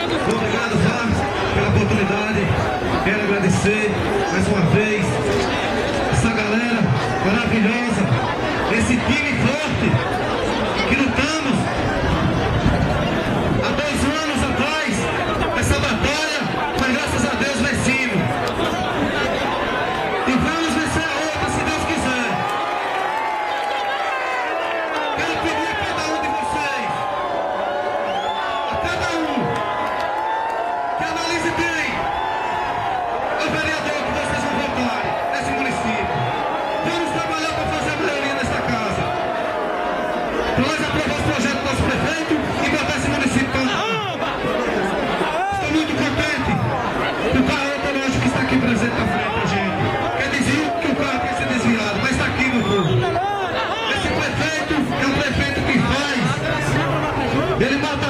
Obrigado, Fábio, pela oportunidade. Quero agradecer mais uma vez essa galera maravilhosa, esse time forte que lutamos há 2 anos atrás, essa batalha, mas graças a Deus vencemos. E vamos vencer a outra, se Deus quiser. Quero pedir a cada um de vocês, a cada um, que analise bem o vereador que vocês vão votar nesse município. Vamos trabalhar para fazer a melhoria nesta casa. Nós aprovamos o projeto do nosso prefeito e botar esse município para andar. Estou muito contente do carro autológico que está aqui presente na frente da gente. Quer dizer que o carro tem que ser desviado, mas está aqui no povo. Esse prefeito é um prefeito que faz. Ele mata